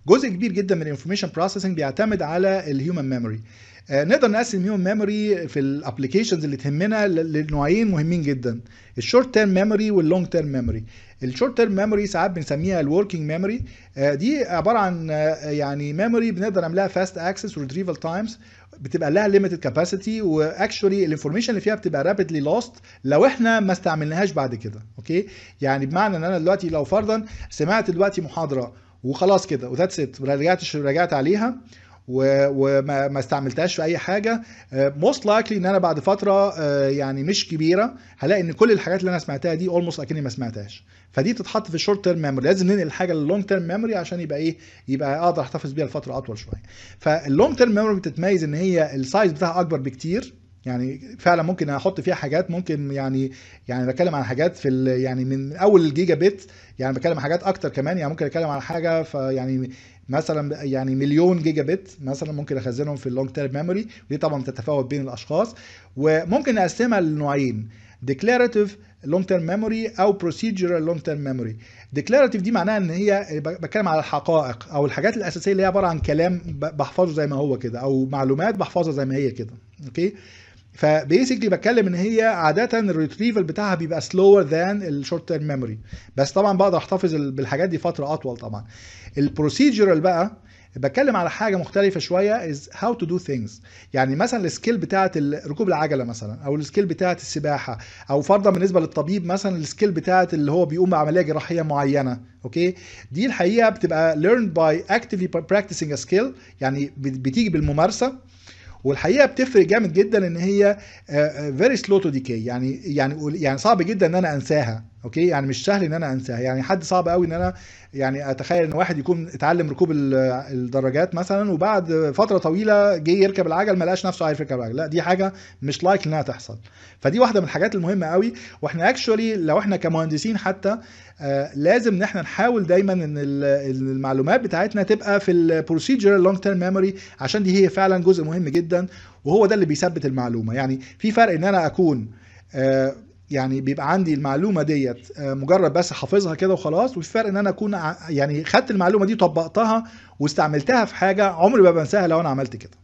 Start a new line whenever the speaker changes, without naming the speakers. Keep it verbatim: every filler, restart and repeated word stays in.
جزء كبير جدا من الانفورميشن بروسيسنج بيعتمد على الهيومن ميموري. آه، نقدر نقسم الهيومن ميموري في الابلكيشنز اللي تهمنا ل- لنوعين مهمين جدا: الشورت تيرم ميموري واللونج تيرم ميموري. الشورت تيرم ميموري ساعات بنسميها الوركينج ميموري، دي عباره عن آه، يعني ميموري بنقدر نعملها فاست اكسس وريتريفال تايمز، بتبقى لها ليميتد كاباسيتي، واكشولي الانفورميشن اللي فيها بتبقى رابيدلي لوست لو احنا ما استعملناهاش بعد كده. اوكي، يعني بمعنى ان انا دلوقتي لو فرضا سمعت دلوقتي محاضره وخلاص كده وذاتس ات، ما رجعتش رجعت عليها و- وما ما استعملتهاش في اي حاجه، موست لايكلي ان انا بعد فتره آه، يعني مش كبيره هلاقي ان كل الحاجات اللي انا سمعتها دي اولموست اكني ما سمعتهاش. فدي بتتحط في الشورت تيرم ميموري، لازم ننقل الحاجه للونج تيرم ميموري عشان يبقى ايه، يبقى اقدر احتفظ بيها لفتره اطول شويه. فاللونج تيرم ميموري بتتميز ان هي السايز بتاعها اكبر بكتير، يعني فعلا ممكن احط فيها حاجات، ممكن يعني يعني بتكلم عن حاجات في ال- يعني من اول الجيجا بت، يعني بتكلم عن حاجات اكتر كمان، يعني ممكن اتكلم عن حاجه فيعني مثلا يعني مليون جيجا بت مثلا ممكن اخزنهم في اللونج تيرم ميموري، ودي طبعا بتتفاوت بين الاشخاص. وممكن نقسمها لنوعين: ديكلاراتيف لونج تيرم ميموري او بروسيدجرال لونج تيرم ميموري. ديكلاراتيف دي معناها ان هي بتكلم على الحقائق او الحاجات الاساسيه اللي هي عباره عن كلام بحفظه زي ما هو كده، او معلومات بحفظها زي ما هي كده. اوكي، فبيسكلي بتكلم ان هي عاده الريتريفل بتاعها بيبقى سلور ذان الشورت تيرم ميموري، بس طبعا بقدر احتفظ بالحاجات دي فتره اطول طبعا. البروسيجرال بقى بتكلم على حاجه مختلفه شويه، is how to do things. يعني مثلا السكيل بتاعه ركوب العجله مثلا، او السكيل بتاعه السباحه، او فرضا بالنسبه للطبيب مثلا السكيل بتاعه اللي هو بيقوم بعمليه جراحيه معينه. اوكي، دي الحقيقه بتبقى learned by actively practicing a skill، يعني بتيجي بالممارسه. والحقيقه بتفرق جامد جدا ان هي فيري سلو تو ديكي، يعني يعني يعني صعب جدا ان انا انساها. اوكي، يعني مش سهل ان انا انساها، يعني حد صعب قوي ان انا يعني اتخيل ان واحد يكون اتعلم ركوب ال- الدراجات مثلا وبعد فتره طويله جه يركب العجل ما لقاش نفسه عارف يركب العجل، لا دي حاجه مش لايك انها تحصل. فدي واحده من الحاجات المهمه قوي. واحنا اكشولي لو احنا كمهندسين حتى آه لازم ان احنا نحاول دايما ان ال- المعلومات بتاعتنا تبقى في البروسيجر لونج تيرم ميموري، عشان دي هي فعلا جزء مهم جدا، وهو ده اللي بيثبت المعلومه. يعني في فرق ان انا اكون آه يعني بيبقى عندي المعلومه ديت آه مجرد بس حافظها كده وخلاص، وفي فرق ان انا اكون ع- يعني خدت المعلومه دي طبقتها واستعملتها في حاجه عمري ما بنساها لو انا عملت كده.